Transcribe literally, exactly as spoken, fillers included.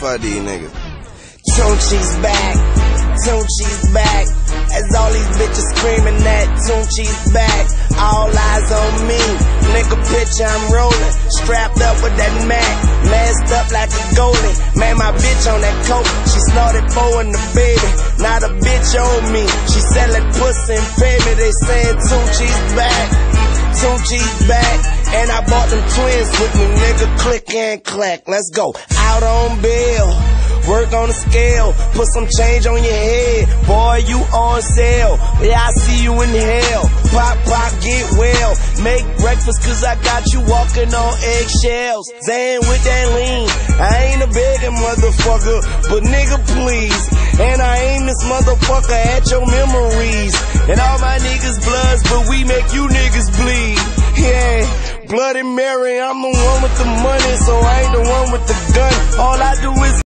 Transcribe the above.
Fuck these niggas. Tunchi's back, Tunchi's back. As all these bitches screaming that Tunchi's back. All eyes on me, nigga picture I'm rolling. Strapped up with that Mac, masked up like a goalie. Man, my bitch on that coke, she snorted four in the baby. Now the bitch on me, she selling pussy and pay me. They saying Tunchi's back, Tunchi's back. And I bought them twins with me, nigga, click and clack. Let's go, out on bail. Work on the scale, put some change on your head. Boy, you on sale, yeah, I see you in hell. Pop, pop, get well. Make breakfast cause I got you walking on eggshells. Zan with that lean, I ain't a begging motherfucker, but nigga please. And I aim this motherfucker at your memories. And all my niggas bloods, but we make you niggas bleed. Yeah, Bloody Mary, I'm the one with the money, so I ain't the one with the gun. All I do is